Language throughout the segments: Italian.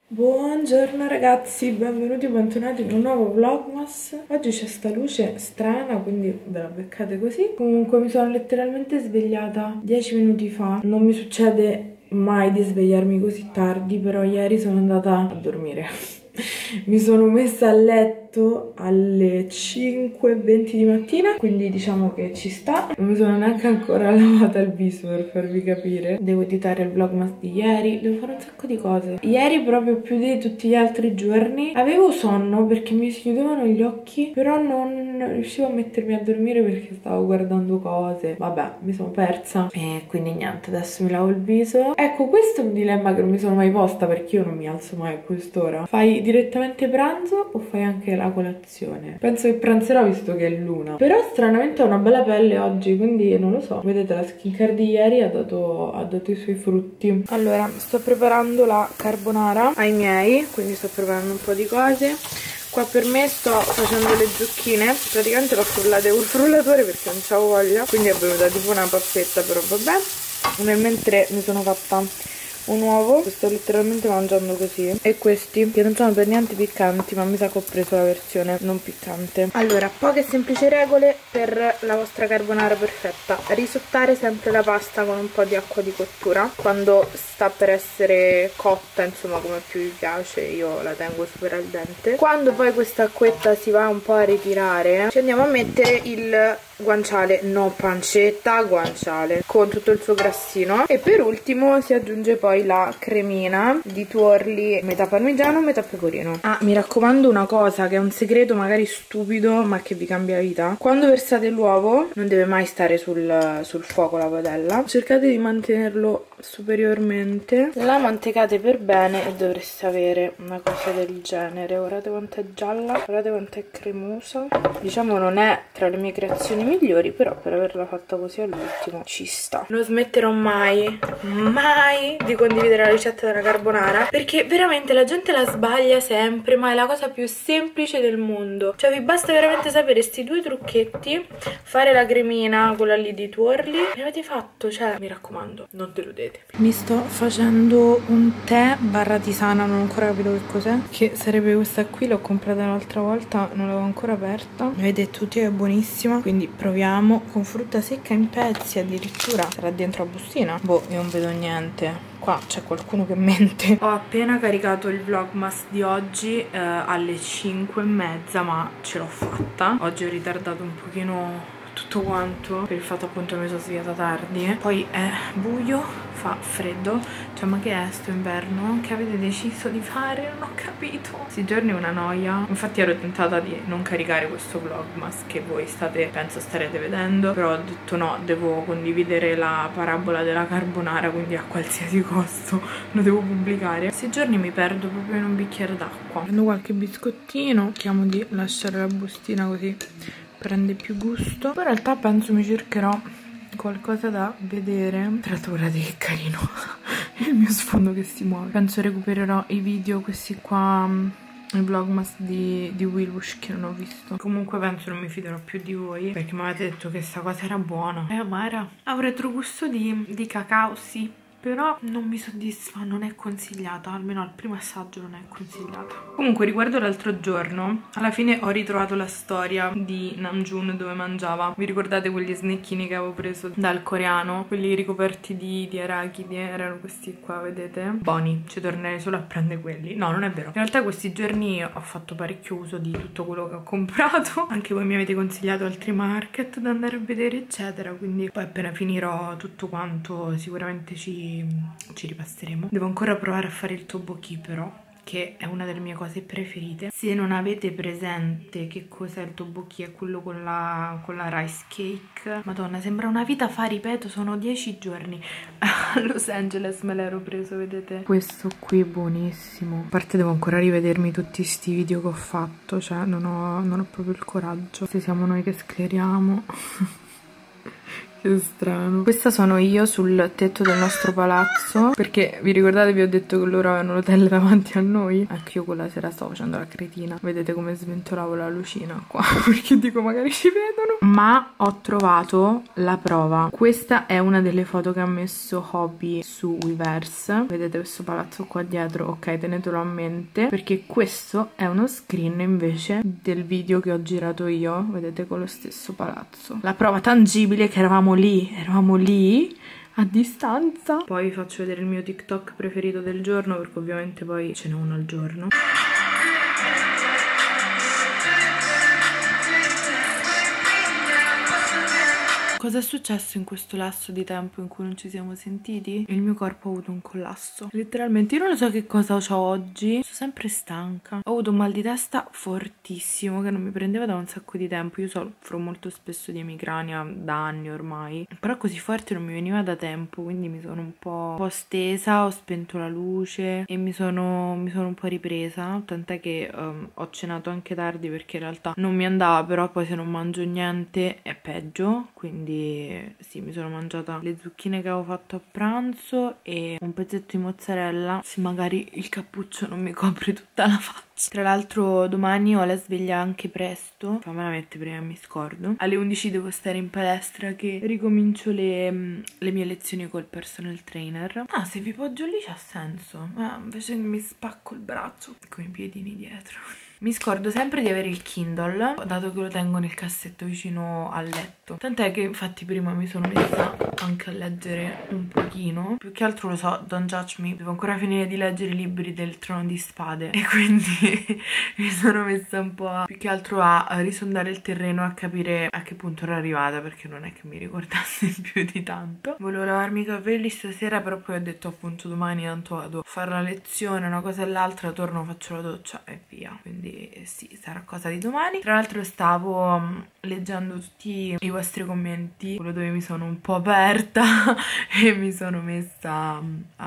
Buongiorno ragazzi, benvenuti e bentornati in un nuovo vlogmas. Oggi c'è sta luce strana, quindi ve la beccate così. Comunque mi sono letteralmente svegliata 10 minuti fa. Non mi succede mai di svegliarmi così tardi, però ieri sono andata a dormire. Mi sono messa a letto alle 5:20 di mattina, quindi diciamo che ci sta. Non mi sono neanche ancora lavata il viso, per farvi capire. Devo editare il vlogmas di ieri, devo fare un sacco di cose. Ieri, proprio più di tutti gli altri giorni, avevo sonno perché mi si chiudevano gli occhi, però non riuscivo a mettermi a dormire perché stavo guardando cose. Vabbè, mi sono persa e quindi niente, adesso mi lavo il viso. Ecco, questo è un dilemma che non mi sono mai posta, perché io non mi alzo mai a quest'ora. Fai direttamente pranzo o fai anche la colazione? Penso che pranzerò visto che è l'una. Però stranamente ho una bella pelle oggi, quindi non lo so. Vedete, la skincare di ieri ha dato i suoi frutti. Allora, sto preparando la carbonara ai miei, quindi sto preparando un po' di cose. Qua per me sto facendo le zucchine, praticamente l'ho frullate col frullatore perché non c'avevo voglia, quindi è venuta tipo una pappetta, però vabbè. Nel mentre mi sono fatta un uovo, lo sto letteralmente mangiando così, e questi che non sono per niente piccanti, ma mi sa che ho preso la versione non piccante. Allora, poche semplici regole per la vostra carbonara perfetta: risottare sempre la pasta con un po' di acqua di cottura quando sta per essere cotta, insomma come più vi piace, io la tengo super al dente. Quando poi questa acquetta si va un po' a ritirare, ci andiamo a mettere il guanciale, no pancetta, guanciale, con tutto il suo grassino, e per ultimo si aggiunge poi la cremina di tuorli, metà parmigiano, metà pecorino. Ah, mi raccomando una cosa che è un segreto magari stupido ma che vi cambia la vita: quando versate l'uovo non deve mai stare sul fuoco la padella, cercate di mantenerlo superiormente, la mantecate per bene e dovreste avere una cosa del genere. Guardate quanto è gialla, guardate quanto è cremosa. Diciamo non è tra le mie creazioni migliori, però per averla fatta così all'ultimo ci sta. Non smetterò mai di condividere la ricetta della carbonara, perché veramente la gente la sbaglia sempre, ma è la cosa più semplice del mondo. Cioè vi basta veramente sapere sti due trucchetti, fare la cremina, quella lì di tuorli, e l'avete fatto. Cioè mi raccomando, non deludete. Mi sto facendo un tè barra tisana, non ho ancora capito che cos'è, che sarebbe questa qui, l'ho comprata l'altra volta, non l'avevo ancora aperta. Vedete, tutti è buonissima, quindi proviamo. Con frutta secca in pezzi addirittura. Sarà dentro la bustina? Boh, io non vedo niente. Qua c'è qualcuno che mente. Ho appena caricato il vlogmas di oggi alle 5:30, ma ce l'ho fatta. Oggi ho ritardato un pochino tutto quanto per il fatto appunto che mi sono svegliata tardi. Poi è buio, fa freddo. Cioè, ma che è sto inverno? Che avete deciso di fare? Non ho capito. Questi giorni è una noia. Infatti ero tentata di non caricare questo vlogmas che voi penso starete vedendo, però ho detto no, devo condividere la parabola della carbonara, quindi a qualsiasi costo lo devo pubblicare. Questi giorni mi perdo proprio in un bicchiere d'acqua. Prendo qualche biscottino, cerchiamo di lasciare la bustina così prende più gusto. Poi in realtà penso mi cercherò qualcosa da vedere. Tra l'altro guardate che carino il mio sfondo che si muove. Penso recupererò i video questi qua, il vlogmas di Wilbush che non ho visto. Comunque penso non mi fiderò più di voi, perché mi avete detto che sta cosa era buona. È amara, ha un retrogusto di cacao, sì, però non mi soddisfa, non è consigliata, almeno al primo assaggio non è consigliata. Comunque, riguardo l'altro giorno, alla fine ho ritrovato la storia di Namjoon dove mangiava. Vi ricordate quegli snecchini che avevo preso dal coreano? Quelli ricoperti di arachidi, erano questi qua, vedete? Buoni, ci tornerei solo a prendere quelli. No, non è vero. In realtà questi giorni ho fatto parecchio uso di tutto quello che ho comprato. Anche voi mi avete consigliato altri market da andare a vedere, eccetera. Quindi poi appena finirò tutto quanto sicuramente ci ripasseremo. Devo ancora provare a fare il tteokbokki però, che è una delle mie cose preferite. Se non avete presente che cos'è il tteokbokki, è quello con la rice cake. Madonna, sembra una vita fa, ripeto, sono 10 giorni. A Los Angeles me l'ero preso, vedete? Questo qui è buonissimo. A parte devo ancora rivedermi tutti sti video che ho fatto, cioè non ho proprio il coraggio. Se siamo noi che scleriamo. Che strano. Questa sono io sul tetto del nostro palazzo, perché vi ricordate, vi ho detto che loro avevano l'hotel davanti a noi? Ecco, io quella sera stavo facendo la cretina. Vedete come sventolavo la lucina qua, perché dico magari ci vedono. Ma ho trovato la prova. Questa è una delle foto che ha messo Hobby su Weverse. Vedete questo palazzo qua dietro? Ok, tenetelo a mente, perché questo è uno screen invece del video che ho girato io. Vedete, con lo stesso palazzo. La prova tangibile che eravamo lì a distanza. Poi vi faccio vedere il mio TikTok preferito del giorno, perché ovviamente poi ce n'è uno al giorno. Cosa è successo in questo lasso di tempo in cui non ci siamo sentiti? Il mio corpo ha avuto un collasso. Letteralmente, io non so che cosa ho oggi. Sono sempre stanca. Ho avuto un mal di testa fortissimo che non mi prendeva da un sacco di tempo. Io soffro molto spesso di emicrania da anni ormai. Però così forte non mi veniva da tempo, quindi mi sono un po' stesa, ho spento la luce e mi sono un po' ripresa. Tant'è che ho cenato anche tardi perché in realtà non mi andava, però poi se non mangio niente è peggio, quindi sì, mi sono mangiata le zucchine che avevo fatto a pranzo e un pezzetto di mozzarella, se magari il cappuccio non mi copre tutta la faccia. Tra l'altro domani ho la sveglia anche presto, fammela mettere prima mi scordo. Alle 11 devo stare in palestra che ricomincio le mie lezioni col personal trainer. Ah, se vi poggio lì c'ha senso, ma invece mi spacco il braccio con i piedini dietro. Mi scordo sempre di avere il Kindle, dato che lo tengo nel cassetto vicino al letto. Tant'è che infatti prima mi sono messa anche a leggere un pochino. Più che altro lo so, don't judge me, devo ancora finire di leggere i libri del Trono di Spade. E quindi mi sono messa un po' più che altro a risondare il terreno, a capire a che punto ero arrivata, perché non è che mi ricordasse più di tanto. Volevo lavarmi i capelli stasera, però poi ho detto appunto domani tanto vado a fare la lezione, una cosa e l'altra, torno, faccio la doccia e via. Quindi sì, sarà cosa di domani. Tra l'altro stavo leggendo tutti i vostri commenti, quello dove mi sono un po' aperta e mi sono messa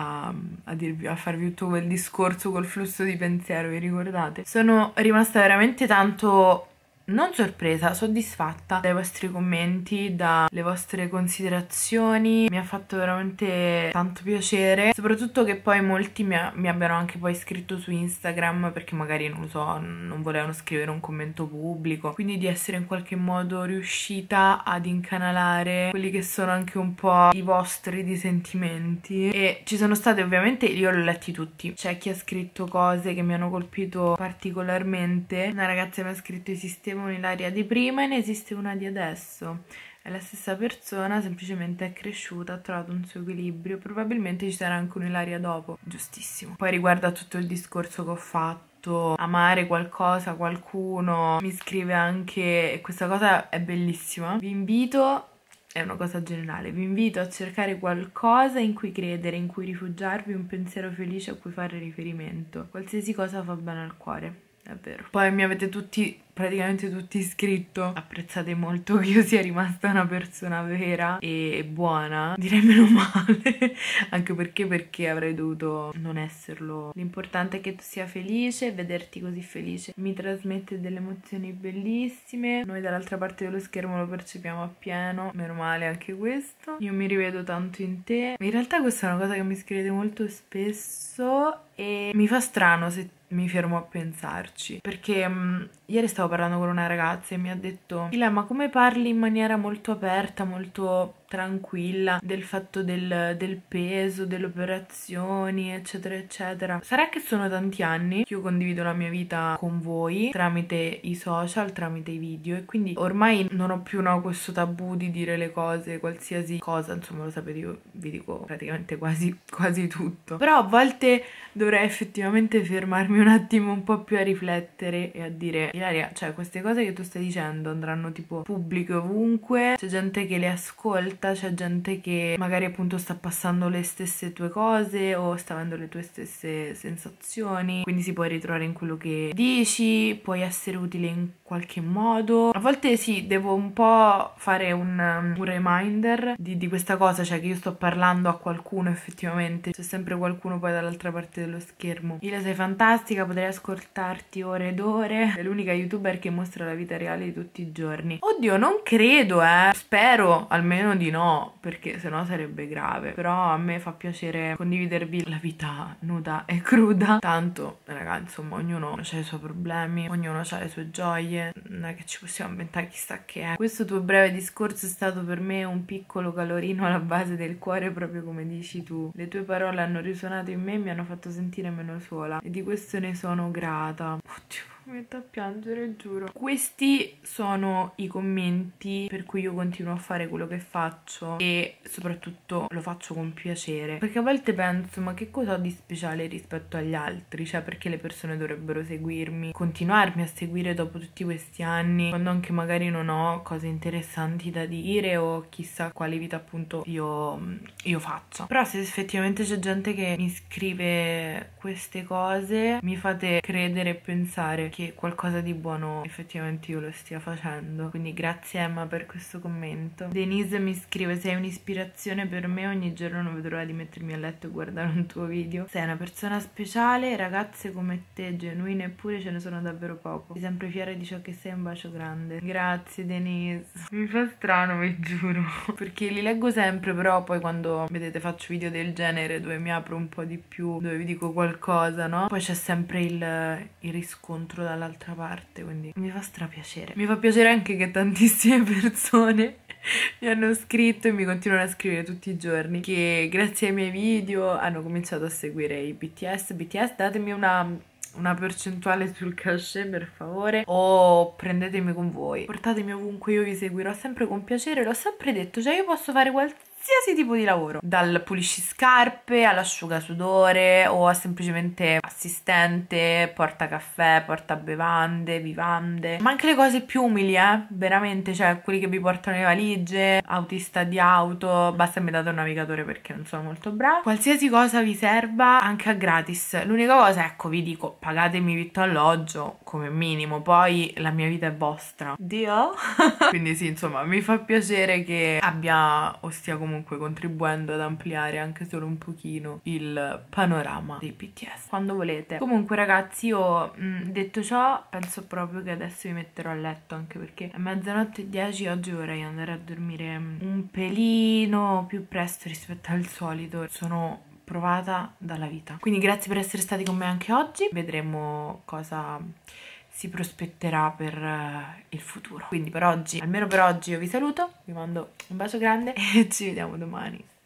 a farvi tutto quel discorso col flusso di pensiero, vi ricordate? Sono rimasta veramente tanto non sorpresa, soddisfatta dai vostri commenti, dalle vostre considerazioni. Mi ha fatto veramente tanto piacere, soprattutto che poi molti mi abbiano anche poi scritto su Instagram, perché magari, non lo so, non volevano scrivere un commento pubblico, quindi di essere in qualche modo riuscita ad incanalare quelli che sono anche un po' i vostri sentimenti. E ci sono state, ovviamente, io li ho letti tutti, c'è chi ha scritto cose che mi hanno colpito particolarmente. Una ragazza mi ha scritto: esisteva un'Ilaria di prima e ne esiste una di adesso, è la stessa persona, semplicemente è cresciuta, ha trovato un suo equilibrio, probabilmente ci sarà anche un'Ilaria dopo. Giustissimo. Poi riguardo a tutto il discorso che ho fatto, amare qualcosa, qualcuno, mi scrive anche, e questa cosa è bellissima, vi invito, è una cosa generale, vi invito a cercare qualcosa in cui credere, in cui rifugiarvi, un pensiero felice a cui fare riferimento, qualsiasi cosa fa bene al cuore. È vero. Poi mi avete praticamente tutti scritto, apprezzate molto che io sia rimasta una persona vera e buona, direi meno male, anche perché avrei dovuto non esserlo. L'importante è che tu sia felice, vederti così felice mi trasmette delle emozioni bellissime, noi dall'altra parte dello schermo lo percepiamo appieno, meno male anche questo. Io mi rivedo tanto in te. In realtà questa è una cosa che mi scrivete molto spesso e mi fa strano se mi fermo a pensarci, perché ieri stavo parlando con una ragazza e mi ha detto: Ila, ma come parli in maniera molto aperta, molto tranquilla del fatto del peso, delle operazioni, eccetera eccetera. Sarà che sono tanti anni che io condivido la mia vita con voi tramite i social, tramite i video, e quindi ormai non ho più questo tabù di dire le cose, qualsiasi cosa, insomma, lo sapete, io vi dico praticamente quasi tutto, però a volte dovrei effettivamente fermarmi un attimo un po' più a riflettere e a dire: Ilaria, cioè queste cose che tu stai dicendo andranno tipo pubbliche ovunque, c'è gente che le ascolta, realtà c'è gente che magari appunto sta passando le stesse tue cose o sta avendo le tue stesse sensazioni, quindi si può ritrovare in quello che dici, puoi essere utile in qualche modo. A volte sì, devo un po' fare un reminder di questa cosa, cioè che io sto parlando a qualcuno effettivamente, c'è sempre qualcuno poi dall'altra parte dello schermo. Ila, sei fantastica, potrei ascoltarti ore ed ore, è l'unica youtuber che mostra la vita reale di tutti i giorni. Oddio, non credo, spero almeno di no, perché sennò sarebbe grave, però a me fa piacere condividervi la vita nuda e cruda, tanto ragazzi, insomma, ognuno ha i suoi problemi, ognuno ha le sue gioie, non è che ci possiamo inventare chissà che è. Questo tuo breve discorso è stato per me un piccolo calorino alla base del cuore, proprio come dici tu. Le tue parole hanno risuonato in me e mi hanno fatto sentire meno sola, e di questo ne sono grata. Oddio, mi metto a piangere, giuro. Questi sono i commenti per cui io continuo a fare quello che faccio, e soprattutto lo faccio con piacere, perché a volte penso, ma che cosa ho di speciale rispetto agli altri? Cioè, perché le persone dovrebbero seguirmi, continuarmi a seguire dopo tutti questi anni, quando anche magari non ho cose interessanti da dire o chissà quale vita appunto io faccia. Però se effettivamente c'è gente che mi scrive queste cose, mi fate credere e pensare che qualcosa di buono effettivamente io lo stia facendo. Quindi grazie Emma per questo commento. Denise mi scrive: sei un'ispirazione per me, ogni giorno non vedo l'ora di mettermi a letto e guardare un tuo video. Sei una persona speciale, ragazze come te genuine, eppure ce ne sono davvero poco. Sei sempre fiera di ciò che sei, un bacio grande. Grazie Denise. Mi fa strano, vi giuro, perché li leggo sempre, però poi quando vedete faccio video del genere dove mi apro un po' di più, dove vi dico qualcosa, no? Poi c'è sempre il riscontro dall'altra parte, quindi mi fa strapiacere. Mi fa piacere anche che tantissime persone mi hanno scritto e mi continuano a scrivere tutti i giorni che grazie ai miei video hanno cominciato a seguire i BTS, datemi una percentuale sul cachet per favore, o prendetemi con voi, portatemi ovunque, io vi seguirò sempre con piacere. L'ho sempre detto, cioè io posso fare qualsiasi tipo di lavoro, dal pulisciscarpe all'asciugasudore o a semplicemente assistente, porta caffè, porta bevande, vivande, ma anche le cose più umili, veramente, cioè quelli che vi portano le valigie, autista di auto, basta mi date un navigatore perché non sono molto brava. Qualsiasi cosa vi serva, anche a gratis. L'unica cosa, ecco, vi dico, pagatemi vitto alloggio come minimo, poi la mia vita è vostra. Dio? Quindi sì, insomma, mi fa piacere che abbia o stia comunque contribuendo ad ampliare anche solo un pochino il panorama dei BTS, quando volete. Comunque ragazzi, io detto ciò penso proprio che adesso mi metterò a letto, anche perché è 00:10, oggi vorrei andare a dormire un pelino più presto rispetto al solito. Sono provata dalla vita, quindi grazie per essere stati con me anche oggi. Vedremo cosa si prospetterà per il futuro. Quindi per oggi, almeno per oggi, io vi saluto, vi mando un bacio grande e ci vediamo domani.